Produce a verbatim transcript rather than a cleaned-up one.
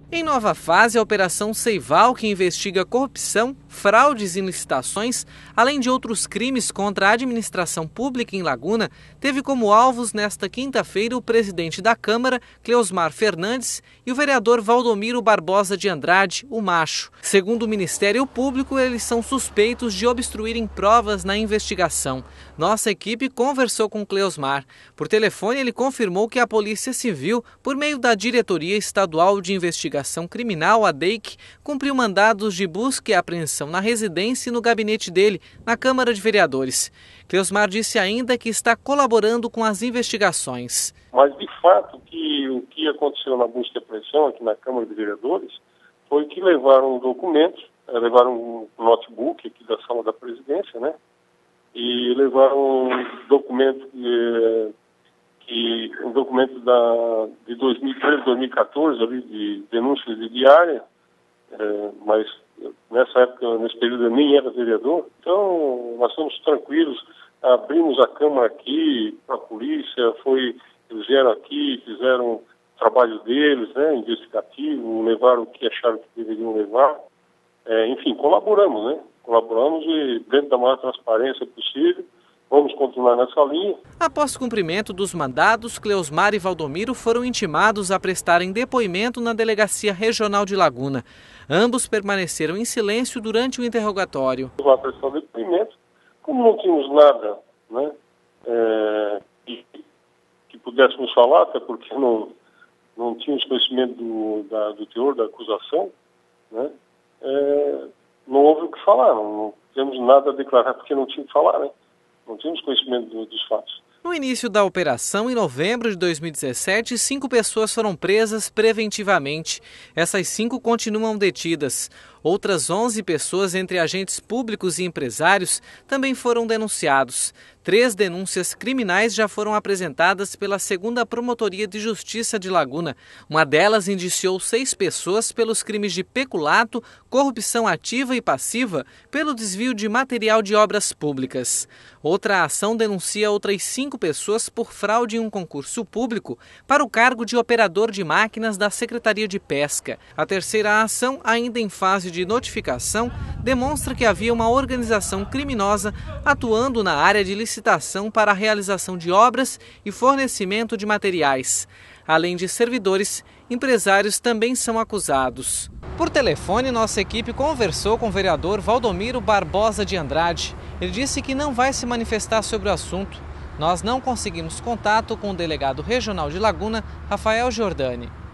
Em nova fase, a Operação Seival, que investiga corrupção, fraudes e licitações, além de outros crimes contra a administração pública em Laguna, teve como alvos nesta quinta-feira o presidente da Câmara, Cleosmar Fernandes, e o vereador Valdomiro Barbosa de Andrade, o Macho. Segundo o Ministério Público, eles são suspeitos de obstruírem provas na investigação. Nossa equipe conversou com Cleosmar. Por telefone, ele confirmou que a Polícia Civil, por meio da Diretoria Estadual de Investigação Criminal, a D E I C, cumpriu mandados de busca e apreensão na residência e no gabinete dele, na Câmara de Vereadores. Cleosmar disse ainda que está colaborando com as investigações. Mas, de fato, que o que aconteceu na busca e apreensão aqui na Câmara de Vereadores foi que levaram documentos, levaram um notebook aqui da sala da presidência, né? E levaram um documento, eh, que, um documento da, de dois mil e treze, dois mil e quatorze, ali, de denúncias de diária, eh, mas nessa época, nesse período, eu nem era vereador. Então, nós estamos tranquilos, abrimos a Câmara aqui, a polícia foi, eles vieram aqui, fizeram o trabalho deles, né, investigativo, levaram o que acharam que deveriam levar. É, enfim, colaboramos, né? Colaboramos e, dentro da maior transparência possível, vamos continuar nessa linha. Após cumprimento dos mandados, Cleosmar e Valdomiro foram intimados a prestarem depoimento na Delegacia Regional de Laguna. Ambos permaneceram em silêncio durante o interrogatório. Vamos prestar depoimento, como não tínhamos nada, né, é, que, que pudéssemos falar, até porque não, não tínhamos conhecimento do, da, do teor da acusação, né, é, não houve o que falar, não, não temos nada a declarar porque não tinha o que falar, né? Não tínhamos conhecimento do, dos fatos. No início da operação, em novembro de dois mil e dezessete, cinco pessoas foram presas preventivamente. Essas cinco continuam detidas. Outras onze pessoas, entre agentes públicos e empresários, também foram denunciados. Três denúncias criminais já foram apresentadas pela segunda Promotoria de Justiça de Laguna. Uma delas indiciou seis pessoas pelos crimes de peculato, corrupção ativa e passiva, pelo desvio de material de obras públicas. Outra ação denuncia outras cinco pessoas por fraude em um concurso público para o cargo de operador de máquinas da Secretaria de Pesca. A terceira ação, ainda em fase de notificação, demonstra que havia uma organização criminosa atuando na área de licitação para a realização de obras e fornecimento de materiais. Além de servidores, empresários também são acusados. Por telefone, nossa equipe conversou com o vereador Valdomiro Barbosa de Andrade. Ele disse que não vai se manifestar sobre o assunto. Nós não conseguimos contato com o delegado regional de Laguna, Rafael Giordani.